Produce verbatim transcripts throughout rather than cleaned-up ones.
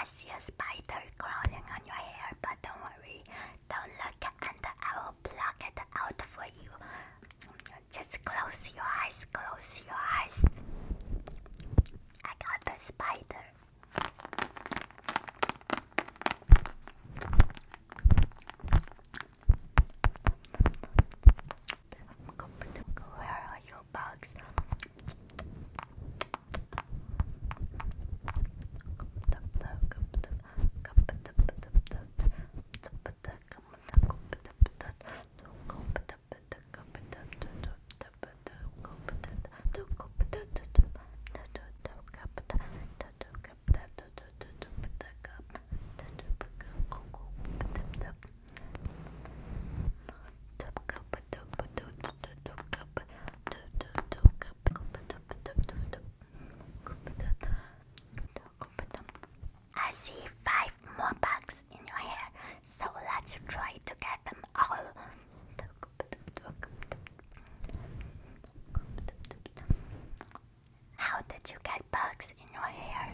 see a spider crawling on your hair, but don't worry. Don't look and I will pluck it out for you. Just close your eyes, close your eyes. I got the spider. Where are your bugs? I see five more bugs in your hair, so let's try to get them all. How did you get bugs in your hair?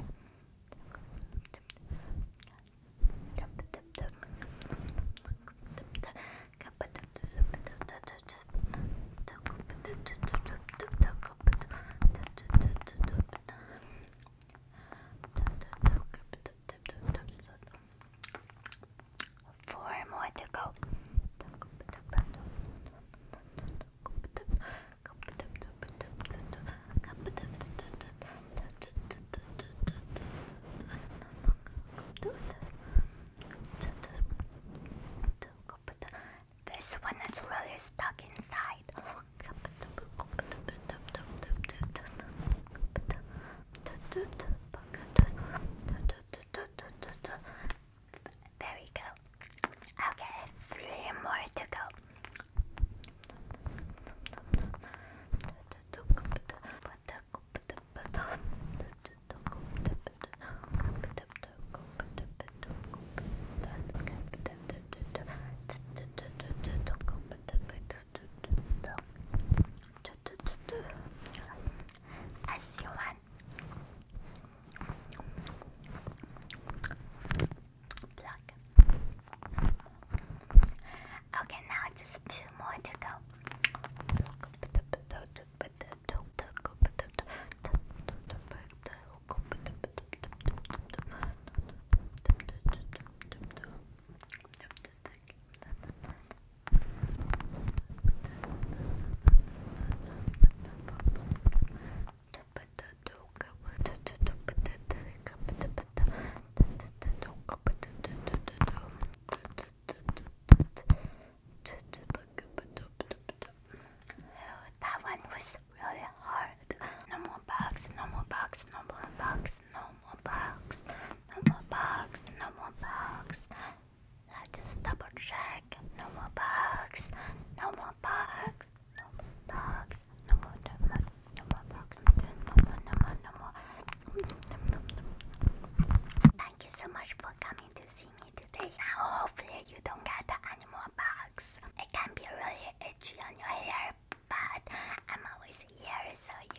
Four more to go. This one is really stuck inside. There we go. Okay, three more to go. I see one. Pluck. Okay, now just two more to go. That one was really hard. No more bugs, no more bugs, no more bugs, no more bugs, no more bugs, no more bugs. Let's just double check. No more bugs, no more bugs, no more bugs, no more, no more, no more bugs, no more, no more, no more. Thank you so much for coming to see me today. Now hopefully you don't get any more bugs. It can be really itchy on your hair, but I'm always here so